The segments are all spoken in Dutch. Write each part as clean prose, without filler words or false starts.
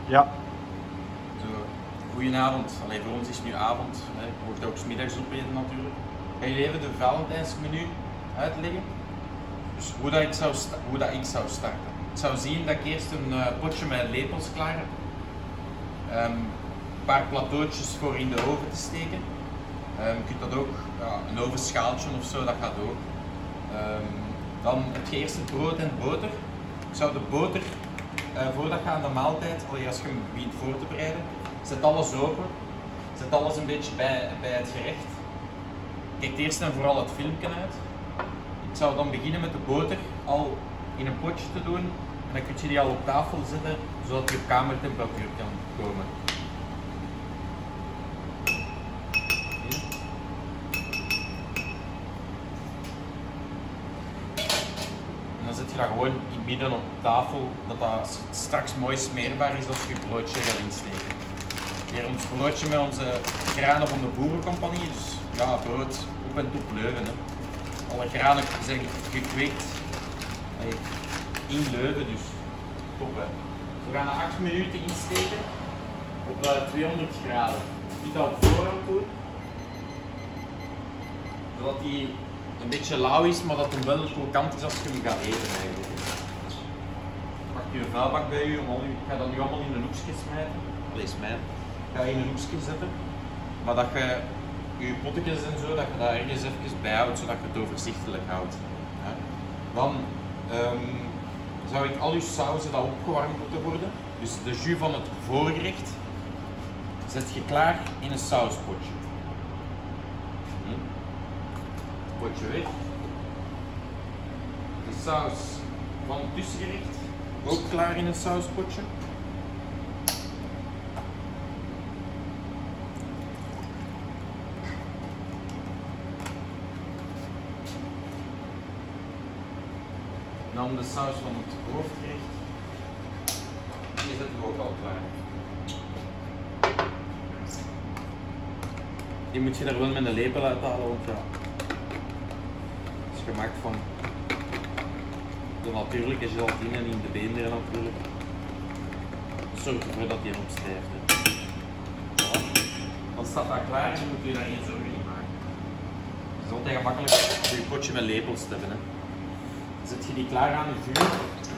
Ja. Zo, goedenavond. Allee, voor ons is het nu avond. Hè. Je mocht ook 's middags opeten natuurlijk. Ik ga jullie even de Valentijnsmenu uitleggen. Dus hoe dat ik zou starten. Ik zou zien dat ik eerst een potje met lepels klaar heb. Een paar plateautjes voor in de oven te steken. Je kunt dat ook, een ovenschaaltje of zo, dat gaat ook. Dan heb je eerst het brood en boter. Ik zou de boter, voordat je aan de maaltijd, als je hem begint voor te bereiden, zet alles open. Zet alles een beetje bij het gerecht. Kijk eerst en vooral het filmpje uit. Ik zou dan beginnen met de boter al in een potje te doen. En dan kun je die al op tafel zetten, zodat die op kamertemperatuur kan komen. En dan zet je dat gewoon in het midden op tafel, dat dat straks mooi smeerbaar is als je je broodje gaat insteken. Hier ons broodje met onze granen van de Boerencompagnie, dus ja, brood op en top Leuven. Hè. Alle granen zijn gekweekt in Leuven, dus top hè. Dus we gaan er 8 minuten insteken op 200 graden. Je kunt dat op voorhand doen, zodat die een beetje lauw is, maar dat hem wel krokant is als je hem gaat eten eigenlijk. Pak je een vuilbak bij je, ik ga dat nu allemaal in een hoekje smijten. Allee, smijten. Ik ga in een hoekje zetten, maar dat je pottekens en zo, dat je daar ergens even bijhoudt, zodat je het overzichtelijk houdt. Ja. Dan zou ik al je sauzen dat opgewarmd moeten worden. Dus de jus van het voorgerecht zet je klaar in een sauspotje. Potje weg. De saus van het tussengerecht ook klaar in een sauspotje. Dan de saus van het hoofdgerecht. Die zetten we ook al klaar. Die moet je er wel met een lepel uithalen, want ja, het is gemaakt van de natuurlijke gelatine in de beenderen natuurlijk. Zorg ervoor dat die opstijft. Voilà. Dan staat dat klaar en dan moet je daar geen zorgen in maken. Het is altijd gemakkelijk om je potje met lepels te hebben. Hè. Zet je die klaar aan je vuur.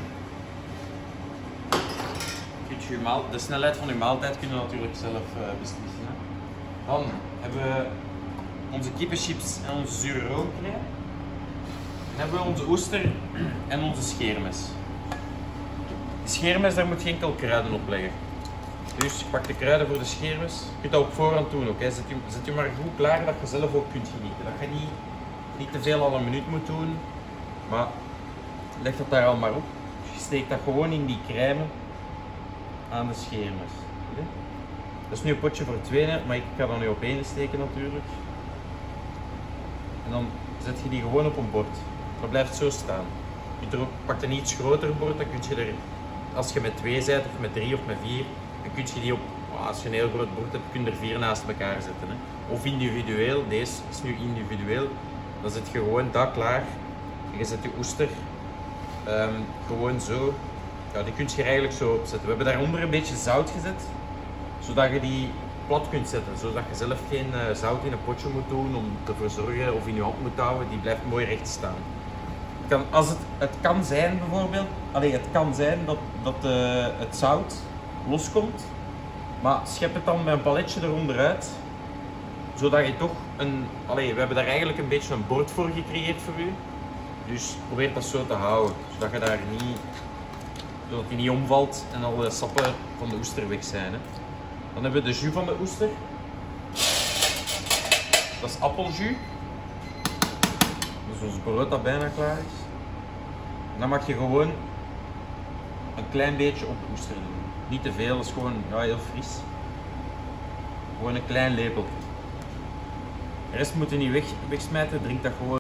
De snelheid van je maaltijd kun je natuurlijk zelf beslissen. Hè. Dan hebben we onze kippenchips en onze zure roomkrij. Dan hebben we onze oester en onze scheermes. De scheermes, daar moet je enkel kruiden op leggen. Dus pak de kruiden voor de scheermes. Je kunt dat op voorhand doen ook. Hè. Zet je maar goed klaar dat je zelf ook kunt genieten. Dat je niet te veel al een minuut moet doen. Maar leg dat daar al maar op. Je steekt dat gewoon in die crème aan de scheermes. Dat is nu een potje voor twee, maar ik ga dat nu op één steken natuurlijk. En dan zet je die gewoon op een bord. Dat blijft zo staan. Je pakt een iets groter bord, dan kun je er, als je met 2 bent, of met 3 of met 4, dan kun je die op, als je een heel groot bord hebt, kun je er 4 naast elkaar zetten. Hè. Of individueel, deze is nu individueel, dan zet je gewoon dat klaar. En je zet je oester gewoon zo. Ja, die kun je er eigenlijk zo opzetten. We hebben daaronder een beetje zout gezet, zodat je die plat kunt zetten, zodat je zelf geen zout in een potje moet doen om te verzorgen of in je hand moet houden, die blijft mooi recht staan. Het kan zijn bijvoorbeeld, het kan zijn dat het zout loskomt, maar schep het dan met een paletje eronder uit, zodat je toch we hebben daar eigenlijk een beetje een bord voor gecreëerd voor u, dus probeer dat zo te houden, zodat je daar zodat die niet omvalt en alle sappen van de oester weg zijn. Hè. Dan hebben we de jus van de oester. Dat is appeljus. Dat is ons brood dat bijna klaar is. En dan mag je gewoon een klein beetje op de oester doen. Niet te veel, dat is gewoon heel fris. Gewoon een klein lepeltje. De rest moet je niet wegsmijten, drink dat gewoon.